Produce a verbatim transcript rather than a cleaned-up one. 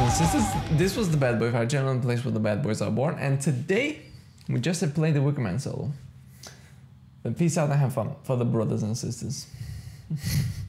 and sisters, this was the Bad Boy Fire channel, the place where the bad boys are born, and today we just have played the Wicker Man solo. But peace out and have fun for the brothers and sisters.